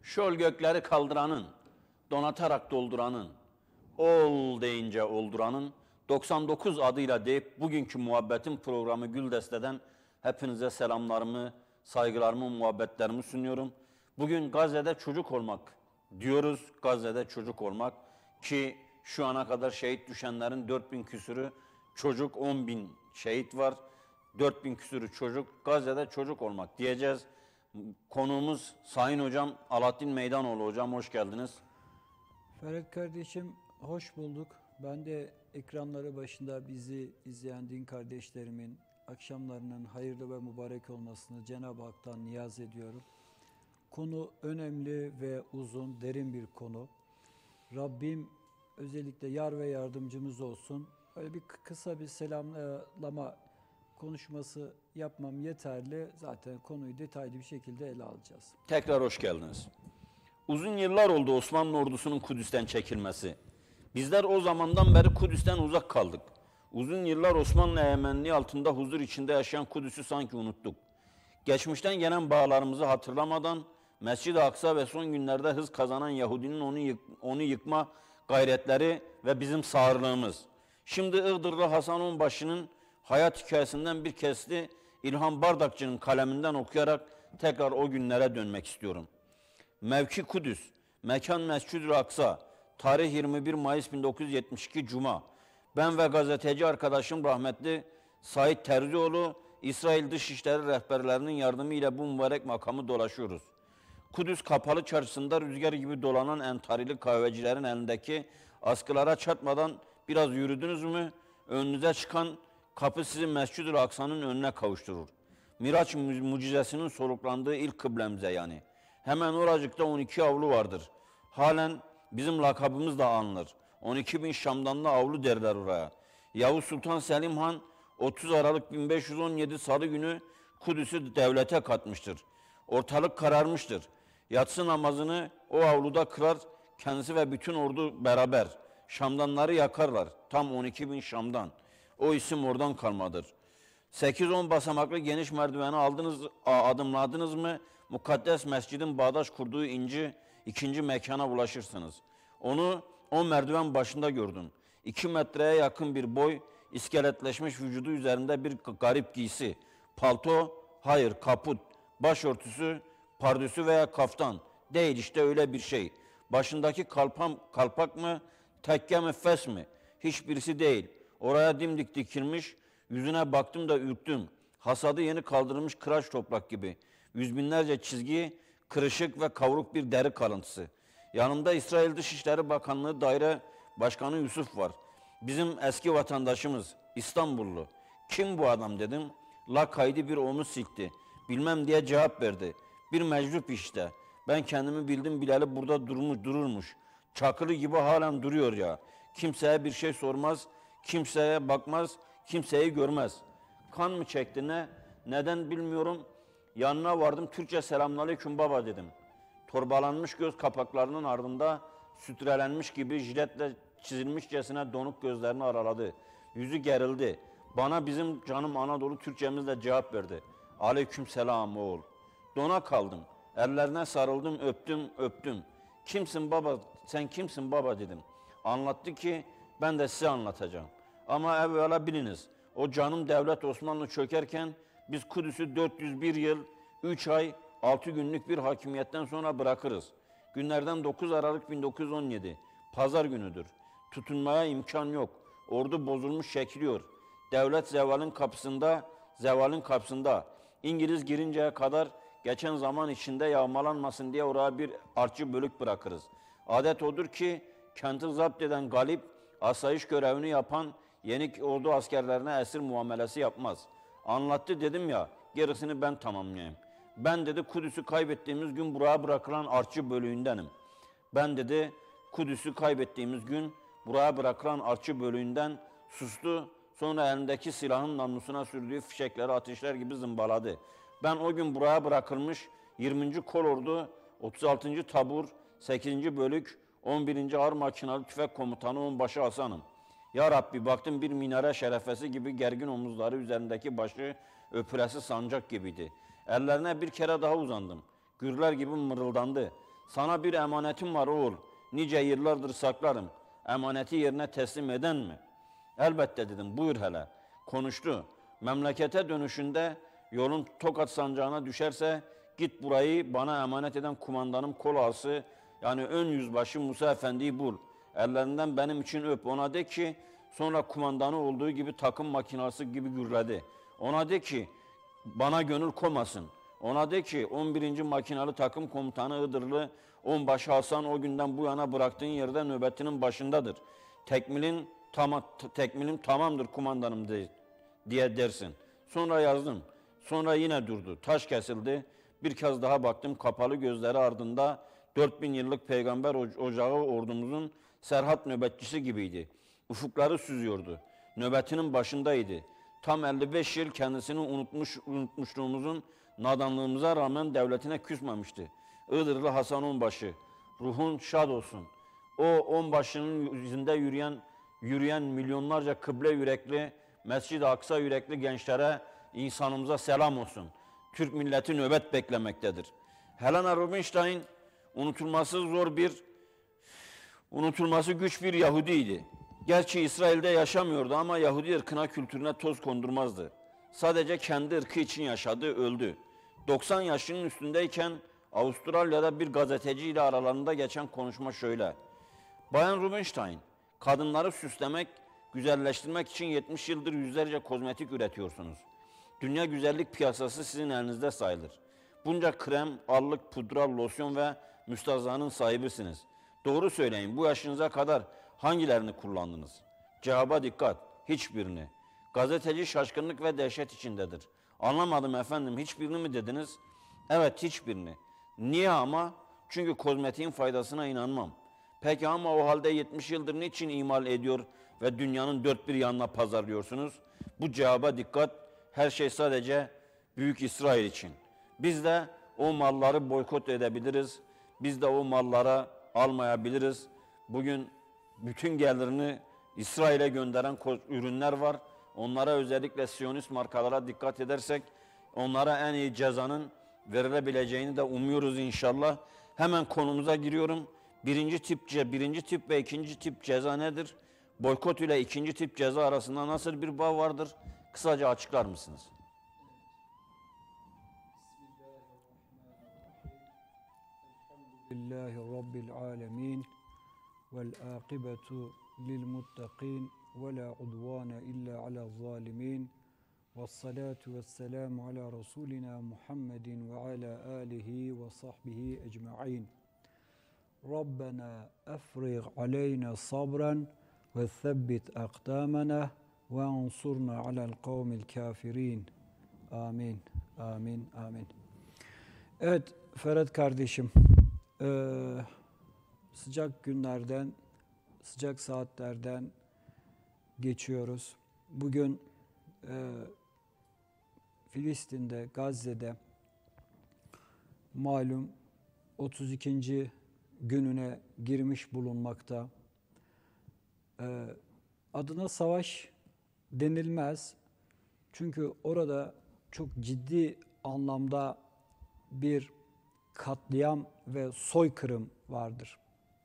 Şöl gökleri kaldıranın, donatarak dolduranın, ol deyince olduranın 99 adıyla deyip bugünkü muhabbetin programı Güldeste'den hepinize selamlarımı, saygılarımı, muhabbetlerimi sunuyorum. Bugün Gazze'de çocuk olmak diyoruz. Gazze'de çocuk olmak ki şu ana kadar şehit düşenlerin 4000 küsürü çocuk, 10.000 şehit var. 4000 küsürü çocuk, Gazze'de çocuk olmak diyeceğiz. Konuğumuz Sayın Hocam Alaaddin Meydanoğlu. Hocam hoş geldiniz. Ferhat kardeşim hoş bulduk. Ben de ekranları başında bizi izleyen din kardeşlerimin akşamlarının hayırlı ve mübarek olmasını Cenab-ı Hak'tan niyaz ediyorum. Konu önemli ve uzun, derin bir konu. Rabbim özellikle yar ve yardımcımız olsun. Öyle bir kısa bir selamlama konuşması yapmam yeterli. Zaten konuyu detaylı bir şekilde ele alacağız. Tekrar hoş geldiniz. Uzun yıllar oldu Osmanlı ordusunun Kudüs'ten çekilmesi. Bizler o zamandan beri Kudüs'ten uzak kaldık. Uzun yıllar Osmanlı egemenliği altında huzur içinde yaşayan Kudüs'ü sanki unuttuk. Geçmişten gelen bağlarımızı hatırlamadan Mescid-i Aksa ve son günlerde hız kazanan Yahudinin onu yıkma gayretleri ve bizim sağırlığımız. Şimdi Iğdırlı Hasan Onbaşı'nın hayat hikayesinden bir kesti İlhan Bardakçı'nın kaleminden okuyarak tekrar o günlere dönmek istiyorum. Mevki Kudüs, mekan Mescid-i Aksa, tarih 21 Mayıs 1972 Cuma. Ben ve gazeteci arkadaşım rahmetli Said Terzioğlu, İsrail Dışişleri rehberlerinin yardımıyla bu mübarek makamı dolaşıyoruz. Kudüs Kapalı Çarşısı'nda rüzgar gibi dolanan entarili kahvecilerin elindeki askılara çarpmadan biraz yürüdünüz mü, önünüze çıkan kapı sizi Mescid-i Aksa'nın önüne kavuşturur. Miraç mucizesinin soluklandığı ilk kıblemize yani. Hemen oracıkta 12 avlu vardır. Halen bizim lakabımız da anılır. 12.000 Şamdanlı avlu derler oraya. Yavuz Sultan Selim Han 30 Aralık 1517 Salı günü Kudüs'ü devlete katmıştır. Ortalık kararmıştır. Yatsı namazını o avluda kılar, kendisi ve bütün ordu beraber. Şamdanları yakarlar. Tam 12.000 Şamdan. O isim oradan kalmadır. 8-10 basamaklı geniş merdiveni adımladınız mı, mukaddes mescidin bağdaş kurduğu ikinci mekana ulaşırsınız. Onu o merdiven başında gördüm. 2 metreye yakın bir boy, iskeletleşmiş vücudu üzerinde bir garip giysi. Palto, hayır kaput, başörtüsü, pardüsü veya kaftan. Değil işte öyle bir şey. Başındaki kalpak mı, tekke mi, fes mi? Hiçbirisi değil. Oraya dimdik dikilmiş, yüzüne baktım da ürktüm. Hasadı yeni kaldırılmış kıraç toprak gibi. Yüz binlerce çizgi, kırışık ve kavruk bir deri kalıntısı. Yanımda İsrail Dışişleri Bakanlığı Daire Başkanı Yusuf var. Bizim eski vatandaşımız, İstanbullu. Kim bu adam dedim. Lakaydı bir omuz silkti. Bilmem diye cevap verdi. Bir meczup işte. Ben kendimi bildim bileli burada dururmuş. Çakılı gibi halen duruyor ya. Kimseye bir şey sormaz, kimseye bakmaz, kimseyi görmez. Kan mı çekti ne? Neden bilmiyorum. Yanına vardım, Türkçe selamünaleyküm baba dedim. Torbalanmış göz kapaklarının ardında sütrelenmiş gibi jiletle çizilmişçesine donuk gözlerini araladı. Yüzü gerildi. Bana bizim canım Anadolu Türkçemizle cevap verdi. Aleyküm selam oğul. Dona kaldım. Ellerine sarıldım, öptüm. Kimsin baba, sen kimsin baba dedim. Anlattı ki ben de size anlatacağım. Ama evvela biliniz, o canım devlet Osmanlı çökerken biz Kudüs'ü 401 yıl, 3 ay, 6 günlük bir hakimiyetten sonra bırakırız. Günlerden 9 Aralık 1917, pazar günüdür. Tutunmaya imkan yok. Ordu bozulmuş çekiliyor. Devlet zevalin kapısında. İngiliz girinceye kadar geçen zaman içinde yağmalanmasın diye oraya bir artçı bölük bırakırız. Adet odur ki kenti zapt eden galip, asayiş görevini yapan yenik ordu askerlerine esir muamelesi yapmaz. Anlattı dedim ya, gerisini ben tamamlayayım. Ben dedi Kudüs'ü kaybettiğimiz gün buraya bırakılan artçı bölüğündenim. Ben dedi Kudüs'ü kaybettiğimiz gün buraya bırakılan artçı bölüğünden sustu. Sonra elindeki silahın namlusuna sürdüğü fişekleri ateşler gibi zımbaladı. Ben o gün buraya bırakılmış 20. Kolordu, 36. Tabur, 8. Bölük, 11. Ağır Makinalı Tüfek Komutanı Onbaşı Hasan'ım. Ya Rabbi baktım bir minare şerefesi gibi gergin omuzları üzerindeki başı öpülesi sancak gibiydi. Ellerine bir kere daha uzandım. Gürler gibi mırıldandı. Sana bir emanetim var oğul. Nice yıllardır saklarım. Emaneti yerine teslim eden mi? Elbette dedim, buyur hele. Konuştu. Memlekete dönüşünde yolun Tokat sancağına düşerse git burayı bana emanet eden kumandanım kol ağası, yani ön yüzbaşı Musa Efendi'yi bul. Ellerinden benim için öp. Ona de ki, sonra kumandanı olduğu gibi takım makinası gibi gürledi. Ona de ki bana gönül komasın. Ona de ki 11. Makinalı Takım Komutanı Iğdırlı Onbaşı Hasan o günden bu yana bıraktığın yerde nöbetinin başındadır. Tekmilim tamamdır kumandanım diye dersin. Sonra yazdım. Sonra yine durdu. Taş kesildi. Bir kez daha baktım, kapalı gözleri ardında 4000 yıllık peygamber ocağı ordumuzun Serhat nöbetçisi gibiydi. Ufukları süzüyordu. Nöbetinin başındaydı. Tam 55 yıl kendisini unutmuşluğumuzun nadanlığımıza rağmen devletine küsmemişti. Iğdırlı Hasan Onbaşı, ruhun şad olsun. O onbaşının yüzünde yürüyen milyonlarca kıble yürekli, Mescid-i Aksa yürekli gençlere, insanımıza selam olsun. Türk milleti nöbet beklemektedir. Helena Rubinstein unutulması güç bir Yahudiydi. Gerçi İsrail'de yaşamıyordu ama Yahudi ırkına, kültürüne toz kondurmazdı. Sadece kendi ırkı için yaşadı, öldü. 90 yaşının üstündeyken Avustralya'da bir gazeteciyle aralarında geçen konuşma şöyle. Bayan Rubinstein, kadınları süslemek, güzelleştirmek için 70 yıldır yüzlerce kozmetik üretiyorsunuz. Dünya güzellik piyasası sizin elinizde sayılır. Bunca krem, allık, pudra, losyon ve müstahzanın sahibisiniz. Doğru söyleyin, bu yaşınıza kadar hangilerini kullandınız? Cevaba dikkat, hiçbirini. Gazeteci şaşkınlık ve dehşet içindedir. Anlamadım efendim, hiçbirini mi dediniz? Evet, hiçbirini. Niye ama? Çünkü kozmetiğin faydasına inanmam. Peki ama o halde 70 yıldır niçin imal ediyor ve dünyanın dört bir yanına pazarlıyorsunuz? Bu cevaba dikkat, her şey sadece Büyük İsrail için. Biz de o malları boykot edebiliriz. Biz de o mallara almayabiliriz. Bugün bütün gelirini İsrail'e gönderen ürünler var. Onlara, özellikle Siyonist markalara dikkat edersek onlara en iyi cezanın verilebileceğini de umuyoruz inşallah. Hemen konumuza giriyorum. Birinci tip ve ikinci tip ceza nedir? Boykot ile ikinci tip ceza arasında nasıl bir bağ vardır? Kısaca açıklar mısınız? Bismillahirrahmanirrahim. Rabbil alemin. Vel akibetu lil muttaqin ve la udvane illa ala zalimin. Vessalatu vesselamu ala Resulina Muhammedin ve ala alihi ve sahbihi ecma'in. Rabbena afrigh aleyna sabran ve thabbit akdamana ve ansurna alel kavmil kafirin. Amin, amin, amin. Evet Ferhat kardeşim, sıcak günlerden, sıcak saatlerden geçiyoruz. Bugün Filistin'de, Gazze'de malum 32. gününe girmiş bulunmakta. Adına savaş denilmez. Çünkü orada çok ciddi anlamda bir katliam ve soykırım vardır.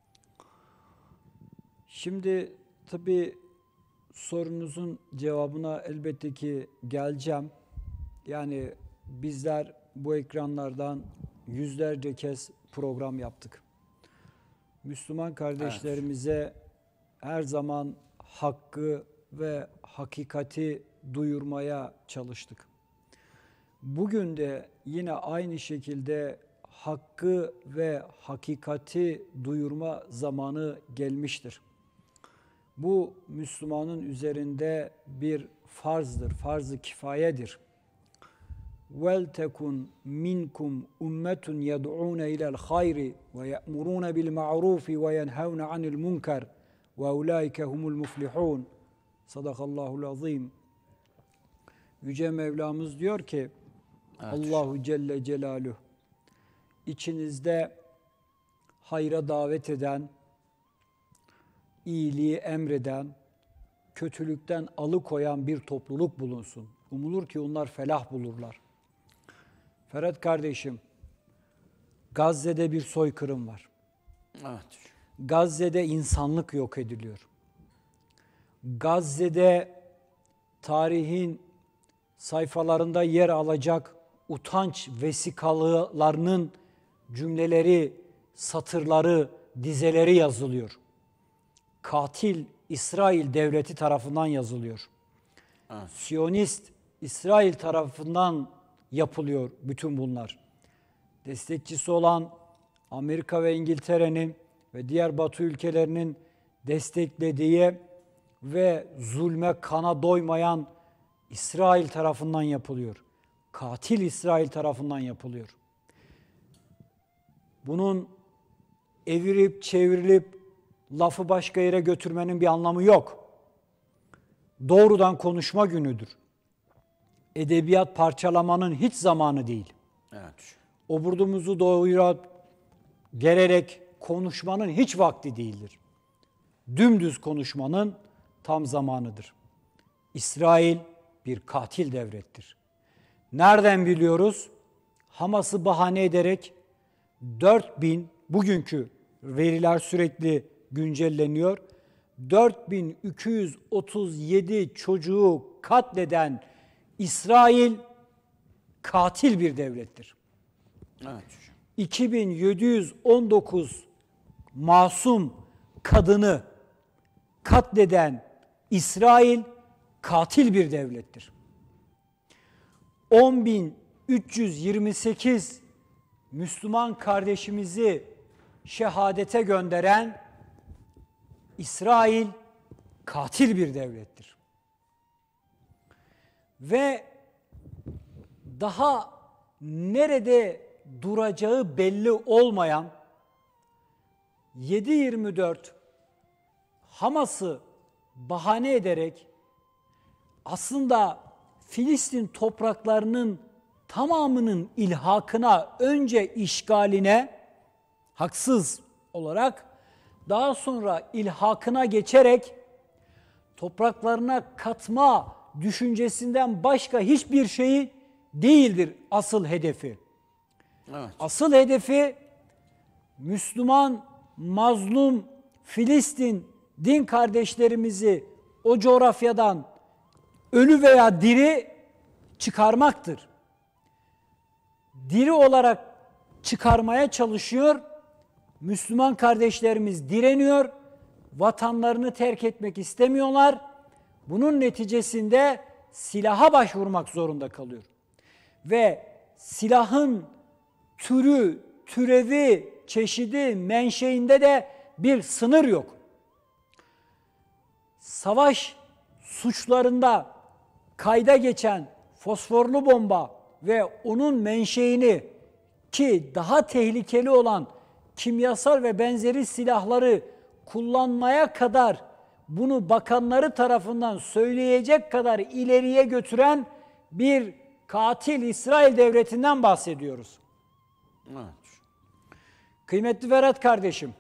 Şimdi tabii sorunuzun cevabına elbette ki geleceğim. Yani bizler bu ekranlardan yüzlerce kez program yaptık. Müslüman kardeşlerimize her zaman hakkı ve hakikati duyurmaya çalıştık. Bugün de yine aynı şekilde hakkı ve hakikati duyurma zamanı gelmiştir. Bu Müslümanın üzerinde bir farzdır, farz-ı kifayedir. وَلْتَكُنْ مِنْكُمْ اُمَّةٌ يَدْعُونَ اِلَى الْخَيْرِ وَيَأْمُرُونَ بِالْمَعْرُوفِ وَيَنْهَوْنَ عَنِ الْمُنْكَرِ وَاُولَٰئِكَ هُمُ الْمُفْلِحُونَ. Sadakallahul azim. Yüce Mevlamız diyor ki, evet. Allahu Celle Celaluhu, içinizde hayra davet eden, iyiliği emreden, kötülükten alıkoyan bir topluluk bulunsun. Umulur ki onlar felah bulurlar. Ferhat kardeşim, Gazze'de bir soykırım var. Evet. Gazze'de insanlık yok ediliyor. Gazze'de tarihin sayfalarında yer alacak utanç vesikalarının cümleleri, satırları, dizeleri yazılıyor. Katil İsrail devleti tarafından yazılıyor. Evet. Siyonist İsrail tarafından yapılıyor bütün bunlar. Destekçisi olan Amerika ve İngiltere'nin ve diğer Batı ülkelerinin desteklediği ve zulme kana doymayan İsrail tarafından yapılıyor. Katil İsrail tarafından yapılıyor. Bunun evirip çevrilip lafı başka yere götürmenin bir anlamı yok. Doğrudan konuşma günüdür. Edebiyat parçalamanın hiç zamanı değil. Evet. Oburdumuzu doyura gererek konuşmanın hiç vakti değildir. Dümdüz konuşmanın tam zamanıdır. İsrail bir katil devlettir. Nereden biliyoruz? Hamas'ı bahane ederek 4000, bugünkü veriler sürekli güncelleniyor. 4237 çocuğu katleden İsrail katil bir devlettir. Evet. 2719 masum kadını katleden İsrail katil bir devlettir. 10.328 Müslüman kardeşimizi şehadete gönderen İsrail katil bir devlettir. Ve daha nerede duracağı belli olmayan 7/24 Hamas'ı bahane ederek aslında Filistin topraklarının tamamının ilhakına, önce işgaline haksız olarak, daha sonra ilhakına geçerek topraklarına katma düşüncesinden başka hiçbir şeyi değildir asıl hedefi. Evet. Asıl hedefi Müslüman, mazlum Filistin din kardeşlerimizi o coğrafyadan ölü veya diri çıkarmaktır. Diri olarak çıkarmaya çalışıyor. Müslüman kardeşlerimiz direniyor. Vatanlarını terk etmek istemiyorlar. Bunun neticesinde silaha başvurmak zorunda kalıyor. Ve silahın türü, türevi, çeşidi, menşeinde de bir sınır yok. Savaş suçlarında kayda geçen fosforlu bomba ve onun menşeini, ki daha tehlikeli olan kimyasal ve benzeri silahları kullanmaya kadar bunu bakanları tarafından söyleyecek kadar ileriye götüren bir katil İsrail devletinden bahsediyoruz. Evet. Kıymetli Ferhat kardeşim,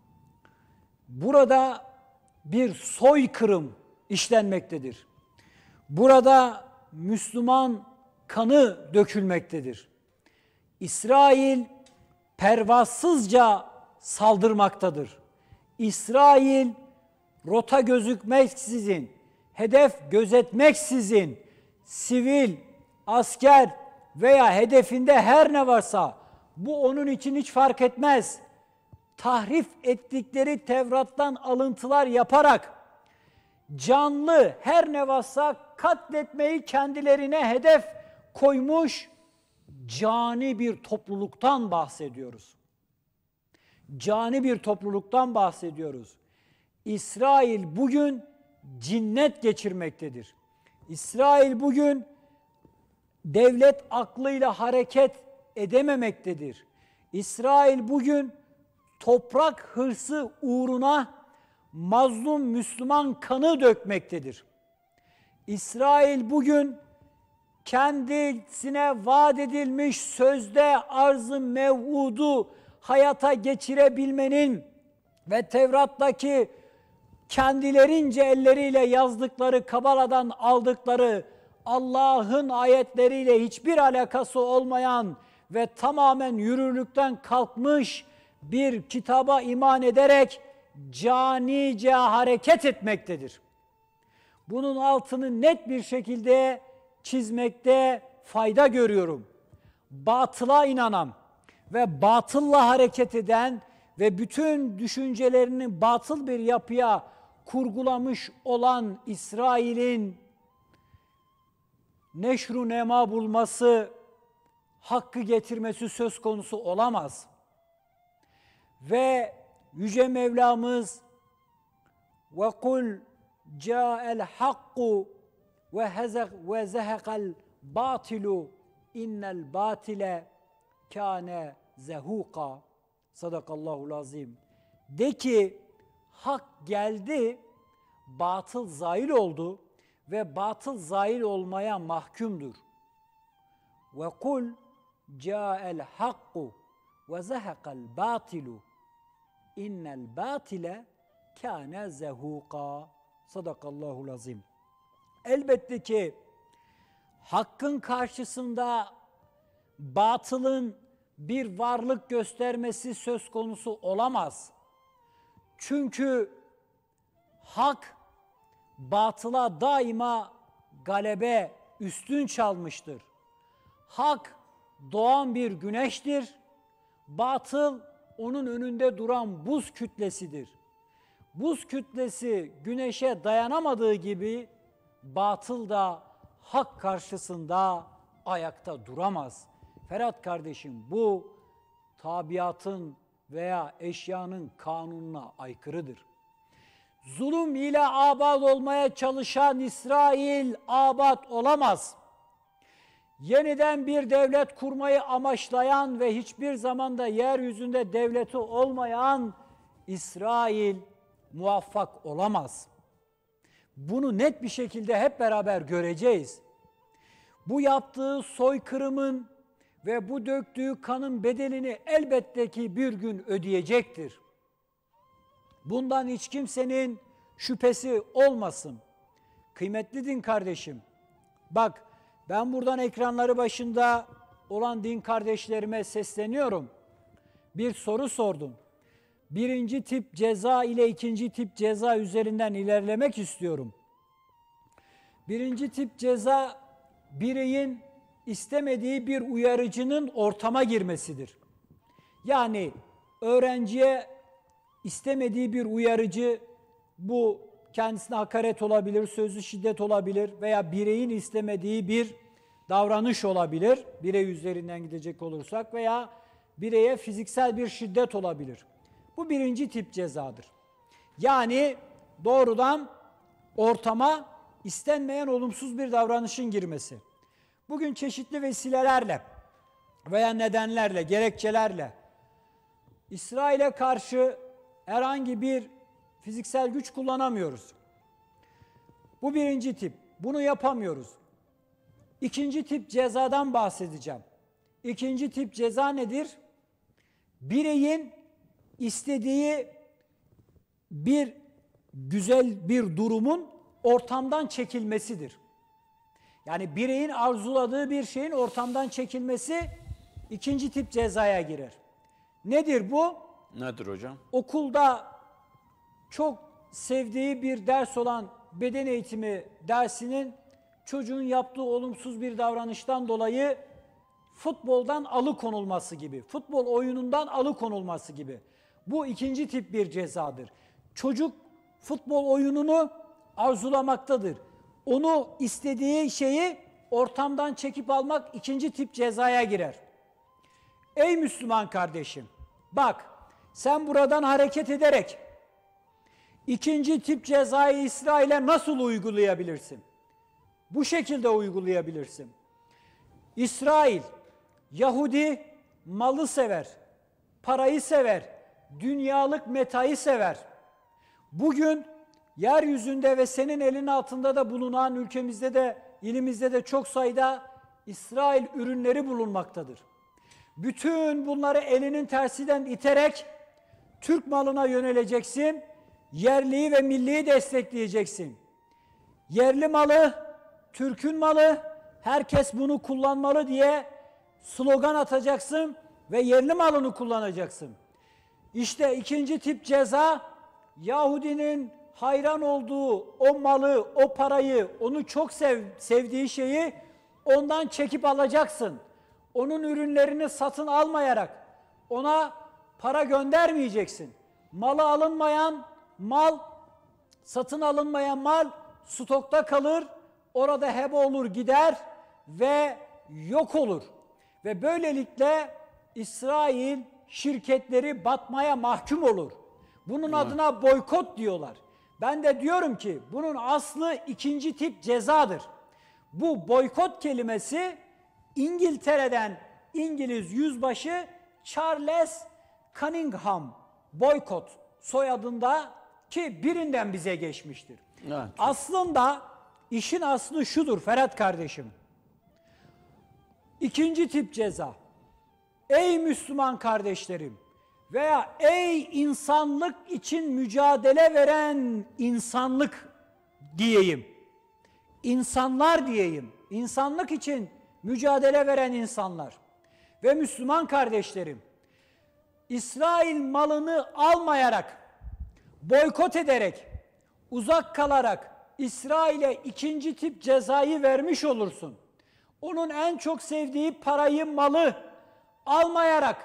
burada bir soykırım işlenmektedir. Burada Müslüman kanı dökülmektedir. İsrail pervasızca saldırmaktadır. İsrail rota gözükmeksizin, hedef gözetmeksizin sivil, asker veya hedefinde her ne varsa bu onun için hiç fark etmez. Tahrif ettikleri Tevrat'tan alıntılar yaparak canlı her ne varsa katletmeyi kendilerine hedef koymuş cani bir topluluktan bahsediyoruz. Cani bir topluluktan bahsediyoruz. İsrail bugün cinnet geçirmektedir. İsrail bugün devlet aklıyla hareket edememektedir. İsrail bugün toprak hırsı uğruna mazlum Müslüman kanı dökmektedir. İsrail bugün kendisine vaat edilmiş sözde arz-ı mev'udu hayata geçirebilmenin ve Tevrat'taki kendilerince elleriyle yazdıkları, Kabala'dan aldıkları Allah'ın ayetleriyle hiçbir alakası olmayan ve tamamen yürürlükten kalkmış bir kitaba iman ederek canice hareket etmektedir. Bunun altını net bir şekilde çizmekte fayda görüyorum. Batıla inanan ve batılla hareket eden ve bütün düşüncelerini batıl bir yapıya kurgulamış olan İsrail'in neşru nema bulması, hakkı getirmesi söz konusu olamaz. Ve Yüce Mevlamız ve kul ca'el hakku ve zehekal batilu innel batile kâne zehuka. Sadakallahul azim. De ki hak geldi, batıl zail oldu ve batıl zail olmaya mahkumdur. Ve kul ca'el hakku ve zehekal batilu innel batile kâne zehuka. Sadakallahul azim. Elbette ki hakkın karşısında batılın bir varlık göstermesi söz konusu olamaz. Çünkü hak batıla daima galebe, üstün çalmıştır. Hak doğan bir güneştir. Batıl onun önünde duran buz kütlesidir. Buz kütlesi güneşe dayanamadığı gibi batıl da hak karşısında ayakta duramaz. Ferhat kardeşim, bu tabiatın veya eşyanın kanununa aykırıdır. Zulüm ile abad olmaya çalışan İsrail abad olamaz. Yeniden bir devlet kurmayı amaçlayan ve hiçbir zamanda yeryüzünde devleti olmayan İsrail muvaffak olamaz. Bunu net bir şekilde hep beraber göreceğiz. Bu yaptığı soykırımın ve bu döktüğü kanın bedelini elbette ki bir gün ödeyecektir. Bundan hiç kimsenin şüphesi olmasın. Kıymetli din kardeşim, bak ben buradan ekranları başında olan din kardeşlerime sesleniyorum. Bir soru sordum. Birinci tip ceza ile ikinci tip ceza üzerinden ilerlemek istiyorum. Birinci tip ceza, bireyin istemediği bir uyarıcının ortama girmesidir. Yani öğrenciye istemediği bir uyarıcı, bu kendisine hakaret olabilir, sözlü şiddet olabilir veya bireyin istemediği bir davranış olabilir. Birey üzerinden gidecek olursak veya bireye fiziksel bir şiddet olabilir. Bu birinci tip cezadır. Yani doğrudan ortama istenmeyen olumsuz bir davranışın girmesi. Bugün çeşitli vesilelerle veya nedenlerle, gerekçelerle İsrail'e karşı herhangi bir fiziksel güç kullanamıyoruz. Bu birinci tip. Bunu yapamıyoruz. İkinci tip cezadan bahsedeceğim. İkinci tip ceza nedir? Bireyin istediği bir güzel bir durumun ortamdan çekilmesidir. Yani bireyin arzuladığı bir şeyin ortamdan çekilmesi ikinci tip cezaya girer. Nedir bu? Nedir hocam? Okulda çok sevdiği bir ders olan beden eğitimi dersinin çocuğun yaptığı olumsuz bir davranıştan dolayı futboldan alıkonulması gibi, futbol oyunundan alıkonulması gibi. Bu ikinci tip bir cezadır. Çocuk futbol oyununu arzulamaktadır. Onu istediği şeyi ortamdan çekip almak ikinci tip cezaya girer. Ey Müslüman kardeşim, bak sen buradan hareket ederek ikinci tip cezayı İsrail'e nasıl uygulayabilirsin? Bu şekilde uygulayabilirsin. İsrail, Yahudi malı sever, parayı sever, dünyalık metayı sever. Bugün yeryüzünde ve senin elin altında da bulunan ülkemizde de, ilimizde de çok sayıda İsrail ürünleri bulunmaktadır. Bütün bunları elinin tersinden iterek Türk malına yöneleceksin, yerliyi ve milliyi destekleyeceksin. Yerli malı, Türk'ün malı, herkes bunu kullanmalı diye slogan atacaksın ve yerli malını kullanacaksın. İşte ikinci tip ceza, Yahudinin hayran olduğu o malı, o parayı, onu çok sevdiği şeyi ondan çekip alacaksın. Onun ürünlerini satın almayarak ona para göndermeyeceksin. Satın alınmayan mal stokta kalır, orada heba olur gider ve yok olur. Ve böylelikle İsrail şirketleri batmaya mahkum olur. Bunun adına boykot diyorlar. Ben de diyorum ki bunun aslı ikinci tip cezadır. Bu boykot kelimesi İngiltere'den İngiliz yüzbaşı Charles Cunningham boykot soyadında ki birinden bize geçmiştir. Evet. Aslında işin aslı şudur Ferhat kardeşim. İkinci tip ceza. Ey Müslüman kardeşlerim veya ey insanlık için mücadele veren insanlık diyeyim. İnsanlar diyeyim. İnsanlık için mücadele veren insanlar ve Müslüman kardeşlerim. İsrail malını almayarak, boykot ederek, uzak kalarak İsrail'e ikinci tip cezayı vermiş olursun. Onun en çok sevdiği parayı, malı almayarak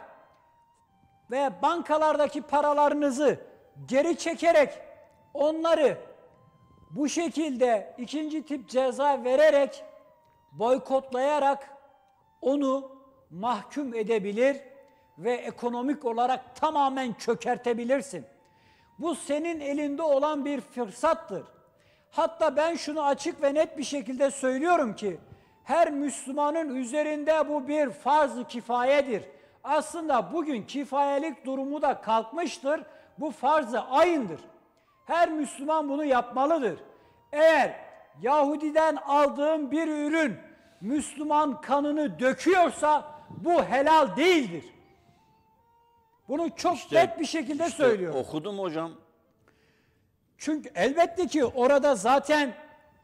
ve bankalardaki paralarınızı geri çekerek onları bu şekilde ikinci tip ceza vererek, boykotlayarak onu mahkum edebilir ve ekonomik olarak tamamen çökertebilirsin. Bu senin elinde olan bir fırsattır. Hatta ben şunu açık ve net bir şekilde söylüyorum ki her Müslümanın üzerinde bu bir farz-ı kifayedir. Aslında bugün kifayelik durumu da kalkmıştır. Bu farz-ı ayındır. Her Müslüman bunu yapmalıdır. Eğer Yahudiden aldığım bir ürün Müslüman kanını döküyorsa bu helal değildir. Bunu çok net bir şekilde söylüyorum. Okudum hocam. Çünkü elbette ki orada zaten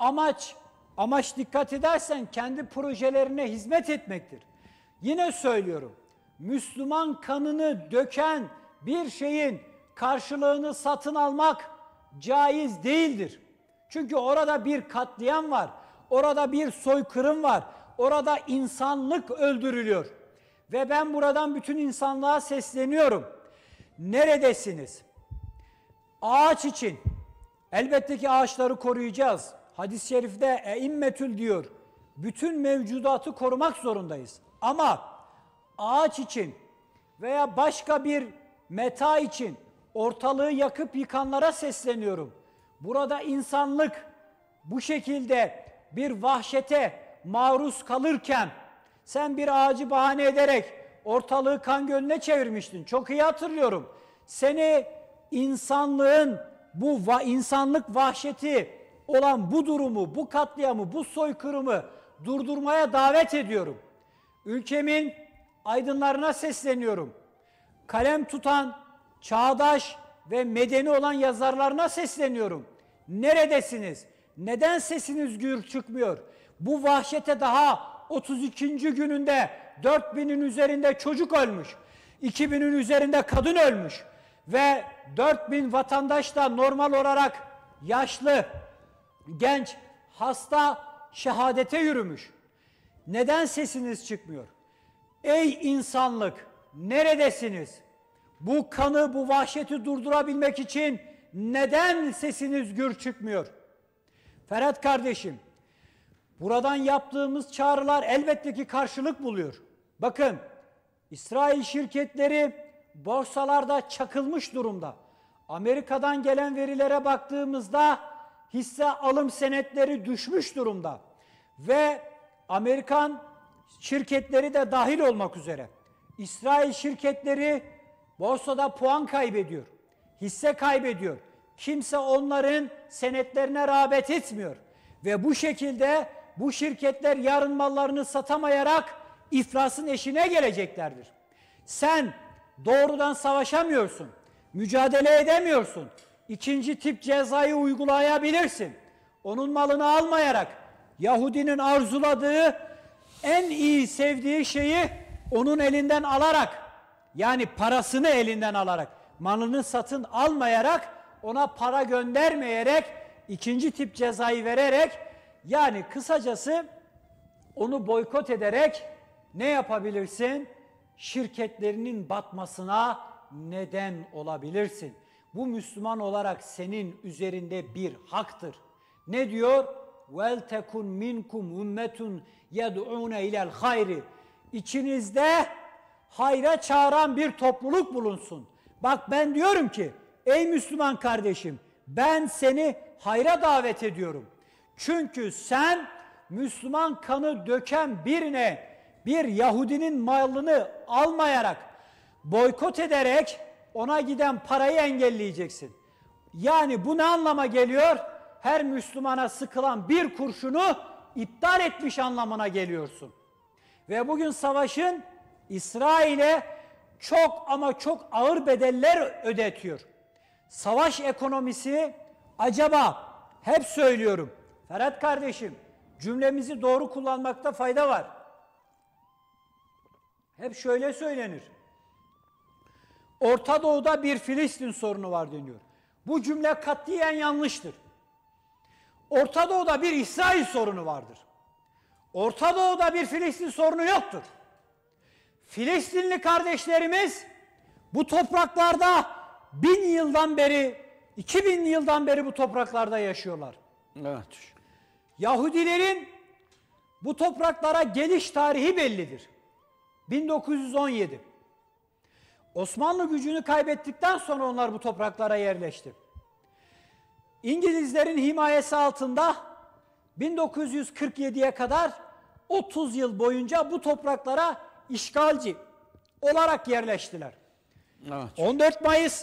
amaç dikkat edersen kendi projelerine hizmet etmektir. Yine söylüyorum. Müslüman kanını döken bir şeyin karşılığını satın almak caiz değildir. Çünkü orada bir katliam var. Orada bir soykırım var. Orada insanlık öldürülüyor. Ve ben buradan bütün insanlığa sesleniyorum. Neredesiniz? Ağaç için. Elbette ki ağaçları koruyacağız. Hadis-i şerifte eimmetül diyor. Bütün mevcudatı korumak zorundayız. Ama ağaç için veya başka bir meta için ortalığı yakıp yıkanlara sesleniyorum. Burada insanlık bu şekilde bir vahşete maruz kalırken sen bir ağacı bahane ederek ortalığı kan gölüne çevirmiştin. Çok iyi hatırlıyorum. Seni insanlığın insanlık vahşeti olan bu durumu, bu katliamı, bu soykırımı durdurmaya davet ediyorum. Ülkemin aydınlarına sesleniyorum. Kalem tutan, çağdaş ve medeni olan yazarlarına sesleniyorum. Neredesiniz? Neden sesiniz gür çıkmıyor? Bu vahşete daha 32. gününde 4000'in üzerinde çocuk ölmüş. 2000'in üzerinde kadın ölmüş. Ve 4000 vatandaş da normal olarak yaşlı, genç, hasta şehadete yürümüş. Neden sesiniz çıkmıyor? Ey insanlık, neredesiniz? Bu kanı, bu vahşeti durdurabilmek için neden sesiniz gür çıkmıyor? Ferhat kardeşim, buradan yaptığımız çağrılar elbette ki karşılık buluyor. Bakın, İsrail şirketleri borsalarda çakılmış durumda. Amerika'dan gelen verilere baktığımızda hisse alım senetleri düşmüş durumda. Ve Amerikan şirketleri de dahil olmak üzere. İsrail şirketleri borsada puan kaybediyor. Hisse kaybediyor. Kimse onların senetlerine rağbet etmiyor. Ve bu şekilde bu şirketler yarın mallarını satamayarak iflasın eşiğine geleceklerdir. Sen doğrudan savaşamıyorsun. Mücadele edemiyorsun. İkinci tip cezayı uygulayabilirsin. Onun malını almayarak Yahudinin arzuladığı en iyi sevdiği şeyi onun elinden alarak, yani parasını elinden alarak, malını satın almayarak, ona para göndermeyerek, ikinci tip cezayı vererek, yani kısacası onu boykot ederek ne yapabilirsin? Şirketlerinin batmasına neden olabilirsin. Bu Müslüman olarak senin üzerinde bir haktır. Ne diyor? وَلْتَكُنْ مِنْكُمْ اُمَّةٌ يَدْعُونَ اِلَى الْخَيْرِ İçinizde hayra çağıran bir topluluk bulunsun. Bak ben diyorum ki, ey Müslüman kardeşim, ben seni hayra davet ediyorum. Çünkü sen Müslüman kanı döken birine, bir Yahudinin malını almayarak, boykot ederek ona giden parayı engelleyeceksin. Yani bu ne anlama geliyor? Her Müslümana sıkılan bir kurşunu iptal etmiş anlamına geliyorsun. Ve bugün savaşın İsrail'e çok ama çok ağır bedeller ödetiyor. Savaş ekonomisi acaba, hep söylüyorum Ferhat kardeşim, cümlemizi doğru kullanmakta fayda var. Hep şöyle söylenir. Orta Doğu'da bir Filistin sorunu var deniyor. Bu cümle katiyen yanlıştır. Orta Doğu'da bir İsrail sorunu vardır. Orta Doğu'da bir Filistin sorunu yoktur. Filistinli kardeşlerimiz bu topraklarda 1000 yıldan beri, 2000 yıldan beri bu topraklarda yaşıyorlar. Evet. Yahudilerin bu topraklara geliş tarihi bellidir. 1917. Osmanlı gücünü kaybettikten sonra onlar bu topraklara yerleşti. İngilizlerin himayesi altında 1947'ye kadar 30 yıl boyunca bu topraklara işgalci olarak yerleştiler. Evet. 14 Mayıs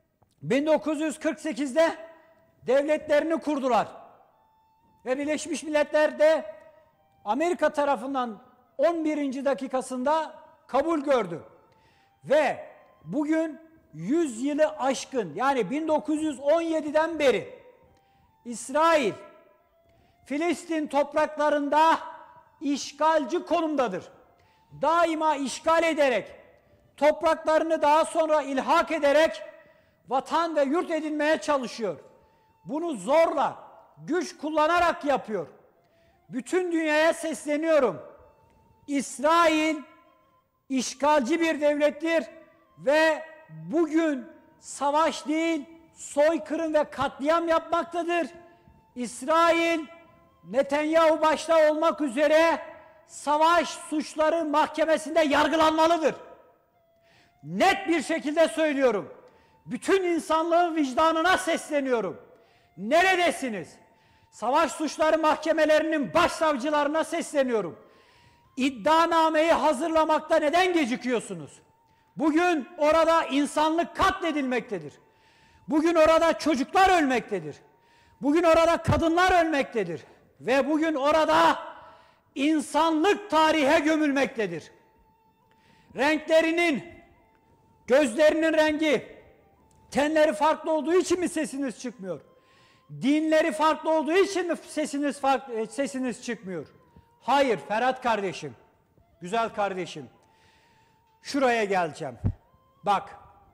1948'de devletlerini kurdular. Ve Birleşmiş Milletler'de Amerika tarafından 11. dakikasında kabul gördü. Ve bugün 100 yılı aşkın, yani 1917'den beri İsrail Filistin topraklarında işgalci konumdadır. Daima işgal ederek, topraklarını daha sonra ilhak ederek vatan ve yurt edinmeye çalışıyor. Bunu zorla, güç kullanarak yapıyor. Bütün dünyaya sesleniyorum. İsrail işgalci bir devlettir ve bugün savaş değil, soykırım ve katliam yapmaktadır. İsrail, Netanyahu başta olmak üzere savaş suçları mahkemesinde yargılanmalıdır. Net bir şekilde söylüyorum. Bütün insanlığın vicdanına sesleniyorum. Neredesiniz? Savaş suçları mahkemelerinin başsavcılarına sesleniyorum. İddianameyi hazırlamakta neden gecikiyorsunuz? Bugün orada insanlık katledilmektedir. Bugün orada çocuklar ölmektedir. Bugün orada kadınlar ölmektedir. Ve bugün orada insanlık tarihe gömülmektedir. Renklerinin, gözlerinin rengi, tenleri farklı olduğu için mi sesiniz çıkmıyor? Dinleri farklı olduğu için mi sesiniz çıkmıyor? Hayır Ferhat kardeşim, güzel kardeşim. Şuraya geleceğim. Bak,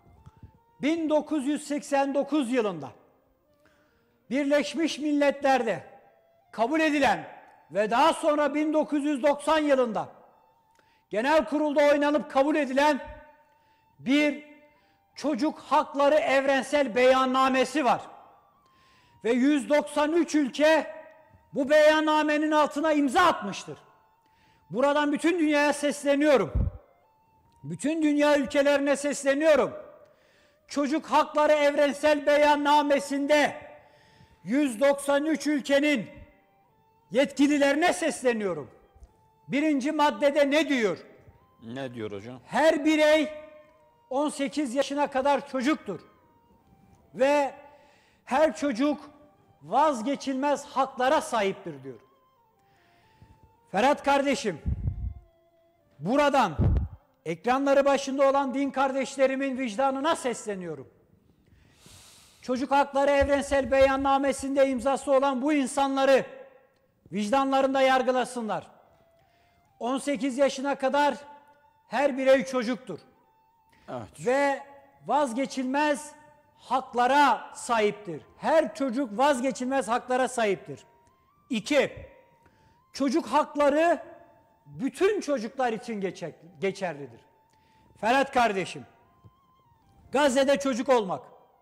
1989 yılında Birleşmiş Milletler'de kabul edilen ve daha sonra 1990 yılında Genel Kurul'da oynanıp kabul edilen bir çocuk hakları evrensel beyannamesi var. Ve 193 ülke bu beyannamenin altına imza atmıştır. Buradan bütün dünyaya sesleniyorum. Bütün dünya ülkelerine sesleniyorum. Çocuk hakları evrensel beyannamesinde 193 ülkenin yetkililerine sesleniyorum. Birinci maddede ne diyor? Ne diyor hocam? Her birey 18 yaşına kadar çocuktur. Ve her çocuk vazgeçilmez haklara sahiptir diyor. Ferhat kardeşim, buradan ekranları başında olan din kardeşlerimin vicdanına sesleniyorum. Çocuk hakları evrensel beyannamesinde imzası olan bu insanları vicdanlarında yargılasınlar. 18 yaşına kadar her birey çocuktur. Evet. Ve vazgeçilmez haklara sahiptir. Her çocuk vazgeçilmez haklara sahiptir. 2. Çocuk hakları bütün çocuklar için geçerlidir. Ferhat kardeşim, Gazze'de çocuk olmak.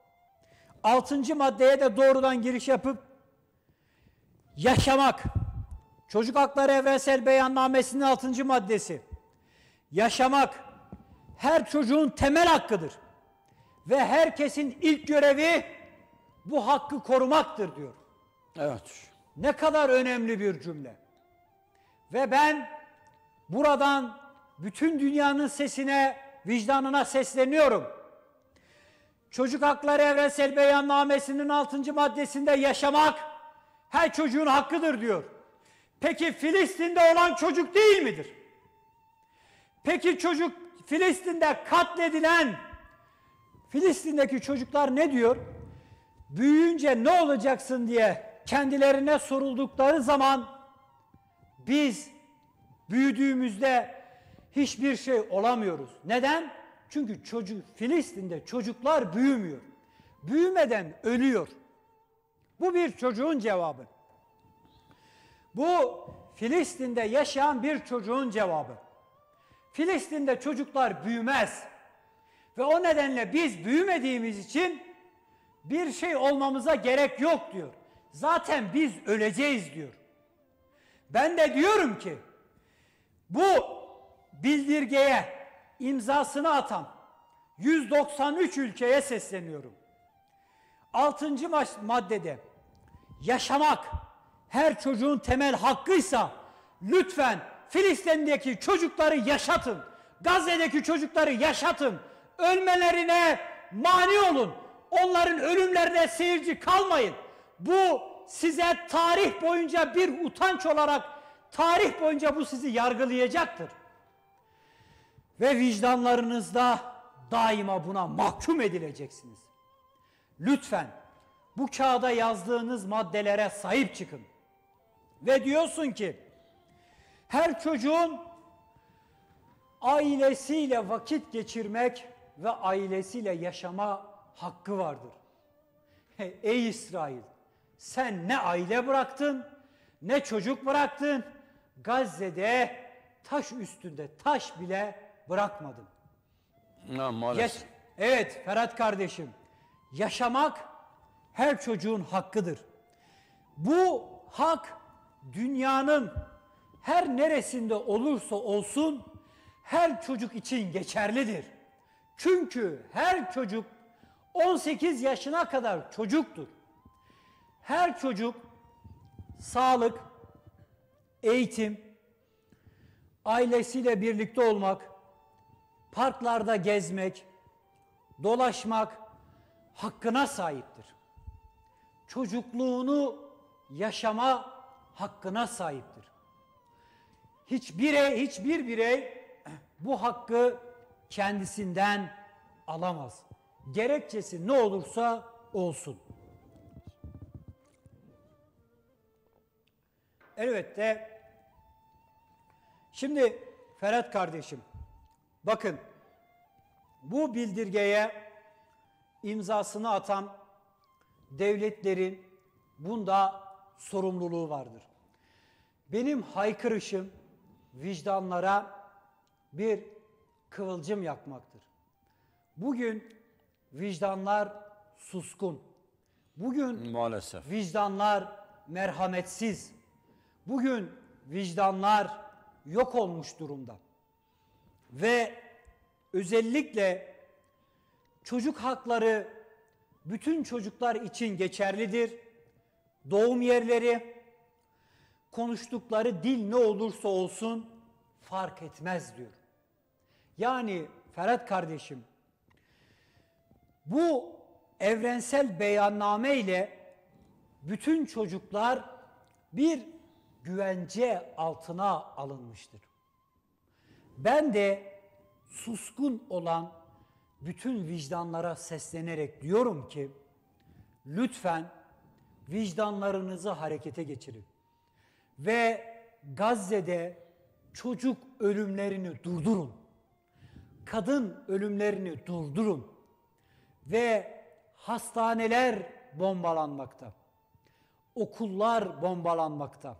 6. maddeye de doğrudan giriş yapıp yaşamak. Çocuk Hakları Evrensel Beyannamesi'nin 6. maddesi. Yaşamak her çocuğun temel hakkıdır. Ve herkesin ilk görevi bu hakkı korumaktır diyor. Evet. Ne kadar önemli bir cümle. Ve ben buradan bütün dünyanın sesine, vicdanına sesleniyorum. Çocuk Hakları Evrensel Beyannamesi'nin 6. maddesinde yaşamak her çocuğun hakkıdır diyor. Peki Filistin'de olan çocuk değil midir? Peki çocuk Filistin'de katledilen Filistin'deki çocuklar ne diyor? Büyüyünce ne olacaksın diye kendilerine soruldukları zaman biz büyüdüğümüzde hiçbir şey olamıyoruz. Neden? Çünkü Filistin'de çocuklar büyümüyor. Büyümeden ölüyor. Bu bir çocuğun cevabı. Bu Filistin'de yaşayan bir çocuğun cevabı. Filistin'de çocuklar büyümez. Ve o nedenle biz büyümediğimiz için bir şey olmamıza gerek yok diyor. Zaten biz öleceğiz diyor. Ben de diyorum ki bu bildirgeye imzasını atan 193 ülkeye sesleniyorum. 6. maddede yaşamak her çocuğun temel hakkıysa lütfen Filistin'deki çocukları yaşatın. Gazze'deki çocukları yaşatın. Ölmelerine mani olun. Onların ölümlerine seyirci kalmayın. Bu size tarih boyunca bir utanç olarak tarih boyunca bu sizi yargılayacaktır. Ve vicdanlarınızda daima buna mahkum edileceksiniz. Lütfen bu kağıda yazdığınız maddelere sahip çıkın. Ve diyorsun ki her çocuğun ailesiyle vakit geçirmek ve ailesiyle yaşama hakkı vardır. Ey İsrail, sen ne aile bıraktın, ne çocuk bıraktın, Gazze'de taş üstünde taş bile bırakmadın. Maalesef. Evet Ferhat kardeşim, yaşamak her çocuğun hakkıdır. Bu hak dünyanın her neresinde olursa olsun her çocuk için geçerlidir. Çünkü her çocuk 18 yaşına kadar çocuktur. Her çocuk sağlık, eğitim, ailesiyle birlikte olmak, parklarda gezmek, dolaşmak hakkına sahiptir. Çocukluğunu yaşama hakkına sahiptir. Hiçbir birey bu hakkı kendisinden alamaz. Gerekçesi ne olursa olsun. Elbette şimdi Ferhat kardeşim bakın bu bildirgeye imzasını atan devletlerin bunda sorumluluğu vardır. Benim haykırışım vicdanlara bir kıvılcım yakmaktır. Bugün vicdanlar suskun. Bugün Maalesef. vicdanlar merhametsiz. Bugün vicdanlar yok olmuş durumda. Ve özellikle çocuk hakları bütün çocuklar için geçerlidir. Doğum yerleri, konuştukları dil ne olursa olsun fark etmez diyor. Yani Ferhat kardeşim, bu evrensel beyanname ile bütün çocuklar bir güvence altına alınmıştır. Ben de suskun olan bütün vicdanlara seslenerek diyorum ki lütfen vicdanlarınızı harekete geçirin ve Gazze'de çocuk ölümlerini durdurun. kadın ölümlerini durdurun ve hastaneler bombalanmakta, okullar bombalanmakta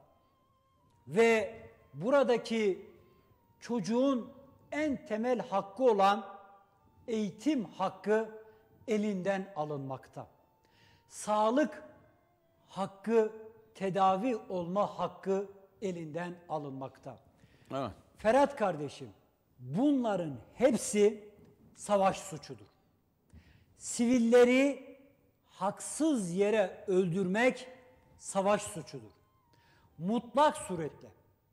ve buradaki çocuğun en temel hakkı olan eğitim hakkı elinden alınmakta. Sağlık hakkı, tedavi olma hakkı elinden alınmakta. Evet. Ferhat kardeşim, bunların hepsi savaş suçudur. Sivilleri haksız yere öldürmek savaş suçudur. Mutlak suretle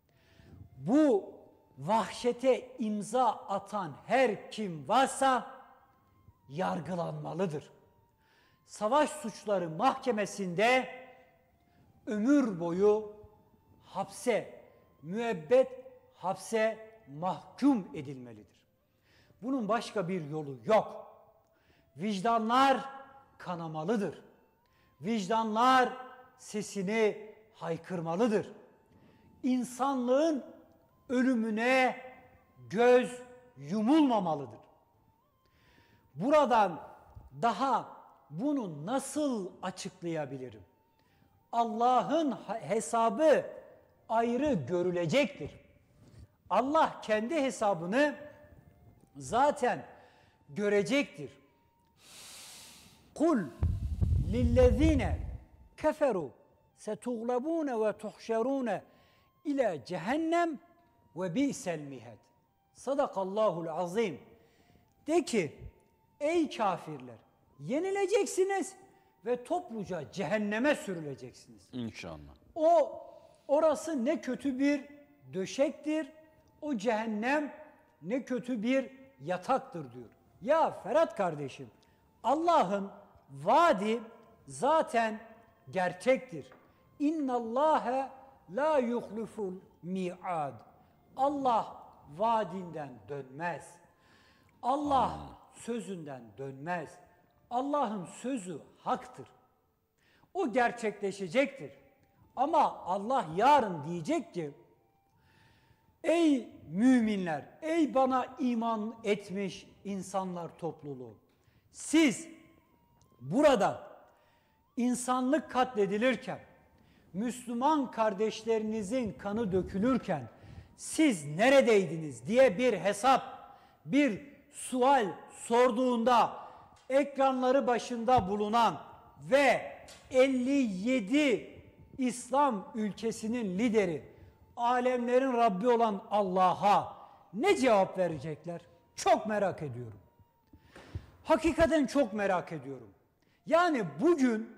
bu vahşete imza atan her kim varsa yargılanmalıdır. Savaş suçları mahkemesinde ömür boyu hapse, müebbet hapse mahkum edilmelidir. Bunun başka bir yolu yok. Vicdanlar kanamalıdır. Vicdanlar sesini haykırmalıdır. İnsanlığın ölümüne göz yumulmamalıdır. Buradan daha bunu nasıl açıklayabilirim? Allah'ın hesabı ayrı görülecektir. Allah kendi hesabını zaten görecektir. Kul lillezine keferu setuglabune ve tuhşerune ila cehennem ve bi'sel mihad. Sadakallahul azim. De ki ey kafirler, yenileceksiniz ve topluca cehenneme sürüleceksiniz. İnşallah. Orası ne kötü bir döşektir. O cehennem ne kötü bir yataktır diyor. Ya Ferhat kardeşim, Allah'ın vaadi zaten gerçektir. İnnallâhe la yuhliful mi'ad. Allah vaadinden dönmez. Allah sözünden dönmez. Allah'ın sözü haktır. O gerçekleşecektir. Ama Allah yarın diyecek ki, ey müminler, ey bana iman etmiş insanlar topluluğu, siz burada insanlık katledilirken, Müslüman kardeşlerinizin kanı dökülürken siz neredeydiniz diye bir hesap, bir sual sorduğunda ekranları başında bulunan ve 57 İslam ülkesinin lideri, alemlerin Rabbi olan Allah'a ne cevap verecekler? Çok merak ediyorum. Hakikaten çok merak ediyorum. Yani bugün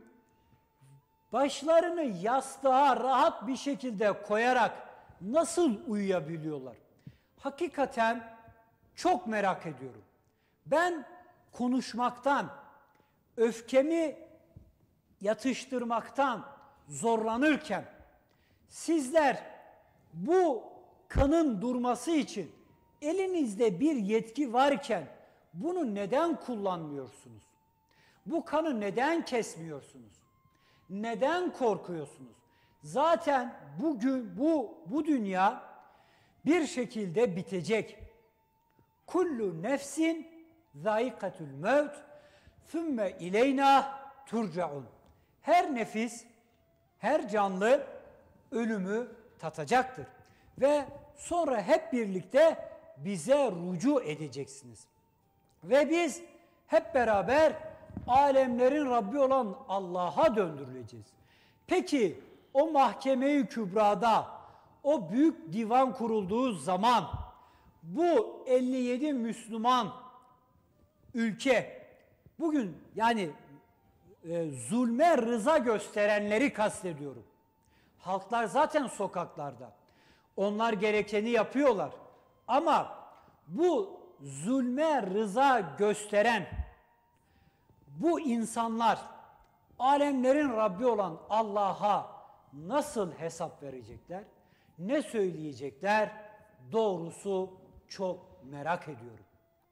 başlarını yastığa rahat bir şekilde koyarak nasıl uyuyabiliyorlar? Hakikaten çok merak ediyorum. Ben konuşmaktan, öfkemi yatıştırmaktan zorlanırken sizler bu kanın durması için elinizde bir yetki varken bunu neden kullanmıyorsunuz? Bu kanı neden kesmiyorsunuz? Neden korkuyorsunuz? Zaten bugün bu dünya bir şekilde bitecek. Kullu nefsin zâikatul mevt thumme ileyna turcaun. Her nefis, her canlı ölümü tatacaktır. Ve sonra hep birlikte bize rücu edeceksiniz. Ve biz hep beraber alemlerin Rabbi olan Allah'a döndürüleceğiz. Peki o mahkeme-i kübrada, o büyük divan kurulduğu zaman bu 57 Müslüman ülke bugün yani zulme rıza gösterenleri kastediyorum. Halklar zaten sokaklarda. Onlar gerekeni yapıyorlar. Ama bu zulme rıza gösteren bu insanlar alemlerin Rabbi olan Allah'a nasıl hesap verecekler? Ne söyleyecekler? Doğrusu çok merak ediyorum.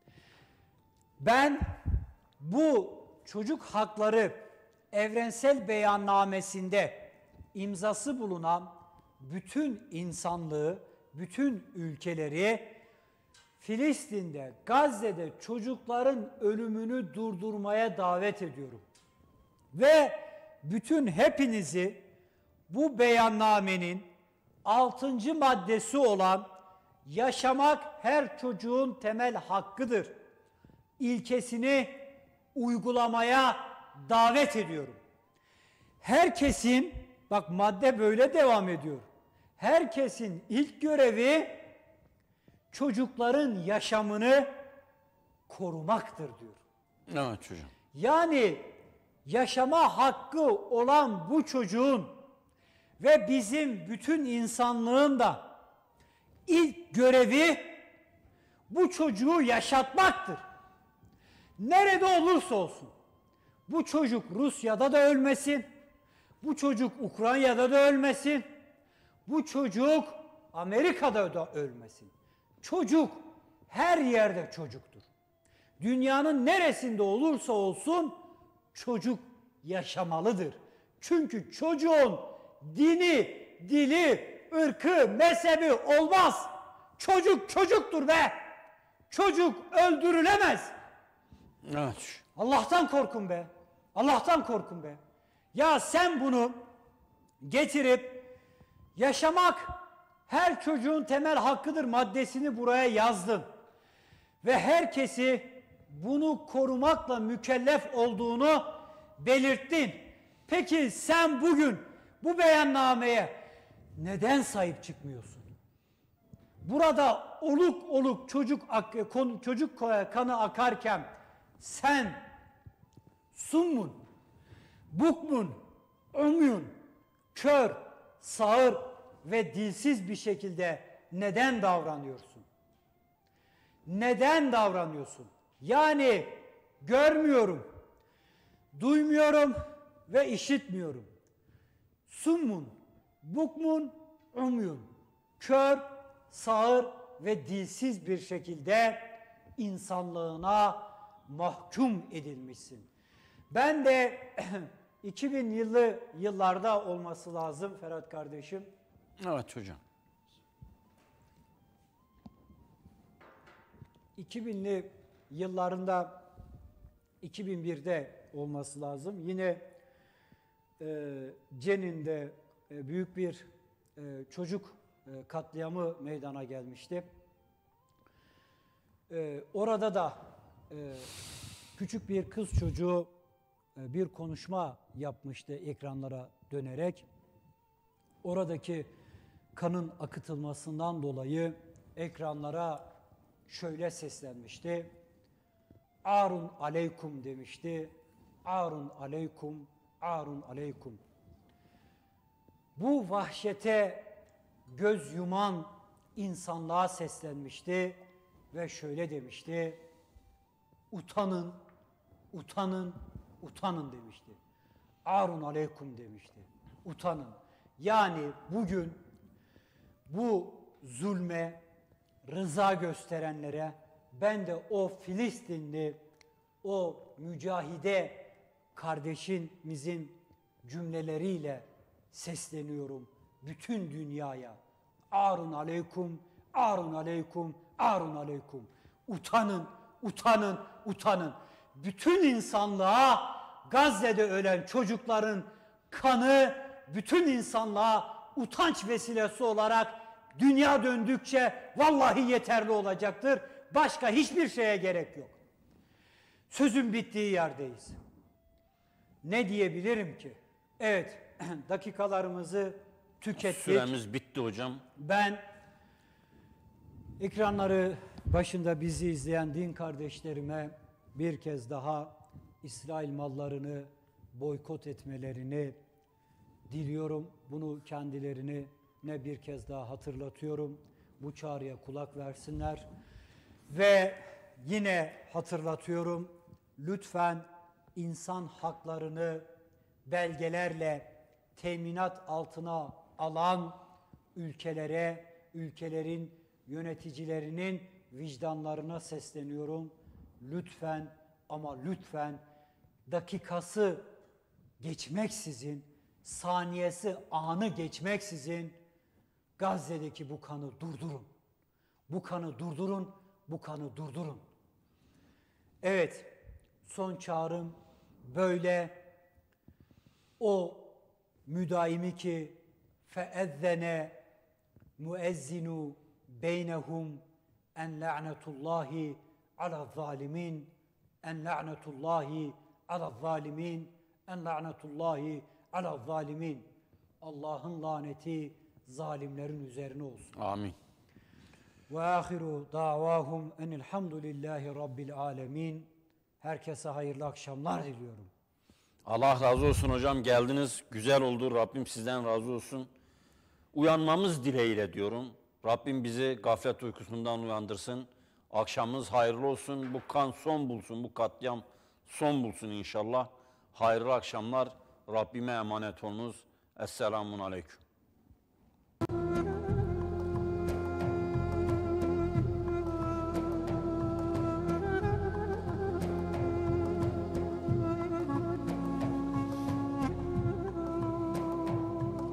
Ben bu çocuk hakları evrensel beyannamesinde imzası bulunan bütün insanlığı, bütün ülkeleri Filistin'de, Gazze'de çocukların ölümünü durdurmaya davet ediyorum. Ve bütün hepinizi bu beyannamenin 6. maddesi olan yaşamak her çocuğun temel hakkıdır ilkesini uygulamaya davet ediyorum. Herkesin, bak madde böyle devam ediyor. Herkesin ilk görevi çocukların yaşamını korumaktır diyor. Evet hocam. Yani yaşama hakkı olan bu çocuğun ve bizim bütün insanlığın da ilk görevi bu çocuğu yaşatmaktır. Nerede olursa olsun. Bu çocuk Rusya'da da ölmesin. Bu çocuk Ukrayna'da da ölmesin. Bu çocuk Amerika'da da ölmesin. Çocuk her yerde çocuktur. Dünyanın neresinde olursa olsun çocuk yaşamalıdır. Çünkü çocuğun dini, dili, ırkı, mezhebi olmaz. Çocuk çocuktur be. Çocuk öldürülemez. Evet. Allah'tan korkun be. Allah'tan korkun be. Ya sen bunu getirip yaşamak her çocuğun temel hakkıdır maddesini buraya yazdın. Ve herkesi bunu korumakla mükellef olduğunu belirttin. Peki sen bugün bu beyannameye neden sahip çıkmıyorsun? Burada oluk oluk çocuk kanı akarken sen summun, bukmun, ömyün, kör, sağır ve dilsiz bir şekilde neden davranıyorsun? Neden davranıyorsun? Yani görmüyorum, duymuyorum ve işitmiyorum. Summun, bukmun, ömyün, kör, sağır ve dilsiz bir şekilde insanlığına mahkum edilmişsin. Ben de 2000'li yıllarda olması lazım Ferhat kardeşim. Evet hocam. 2000'li yıllarında 2001'de olması lazım. Yine Cenin'de büyük bir çocuk katliamı meydana gelmişti. Orada da küçük bir kız çocuğu bir konuşma yapmıştı ekranlara dönerek. Oradaki kanın akıtılmasından dolayı ekranlara şöyle seslenmişti. Arun aleykum demişti. Arun aleykum, arun aleykum. Bu vahşete göz yuman insanlığa seslenmişti ve şöyle demişti. Utanın, utanın, utanın demişti. Arun aleykum demişti. Utanın. Yani bugün bu zulme rıza gösterenlere ben de o Filistinli, o mücahide kardeşimizin cümleleriyle sesleniyorum bütün dünyaya. Arun aleykum, arun aleykum, arun aleykum. Utanın, utanın, utanın. Bütün insanlığa Gazze'de ölen çocukların kanı bütün insanlığa utanç vesilesi olarak dünya döndükçe vallahi yeterli olacaktır. Başka hiçbir şeye gerek yok. Sözün bittiği yerdeyiz. Ne diyebilirim ki? Evet, dakikalarımızı tükettik. Süremiz bitti hocam. Ben ekranları başında bizi izleyen din kardeşlerime bir kez daha İsrail mallarını boykot etmelerini diliyorum. Bunu kendilerine bir kez daha hatırlatıyorum. Bu çağrıya kulak versinler. Ve yine hatırlatıyorum. Lütfen insan haklarını belgelerle teminat altına alan ülkelere, ülkelerin yöneticilerinin vicdanlarına sesleniyorum. Lütfen ama lütfen dakikası geçmeksizin, saniyesi, anı geçmeksizin Gazze'deki bu kanı durdurun. Bu kanı durdurun. bu kanı durdurun. Evet, son çağrım böyle. O müdaimi ki feezzene müezzinu beynehum en la'netullahi ala zalimin, en la'netullahi ala zalimin, en la'netullahi ala zalimin. Allah'ın laneti zalimlerin üzerine olsun. Amin. Ve ahiru davahum enilhamdülillahi rabbil alemin. Herkese hayırlı akşamlar diliyorum. Allah razı olsun hocam, geldiniz. Güzel oldu. Rabbim sizden razı olsun. Uyanmamız dileğiyle diyorum. Rabbim bizi gaflet uykusundan uyandırsın. Akşamımız hayırlı olsun. Bu kan son bulsun. Bu katliam son bulsun inşallah. Hayırlı akşamlar. Rabbime emanet olunuz. Esselamun aleyküm.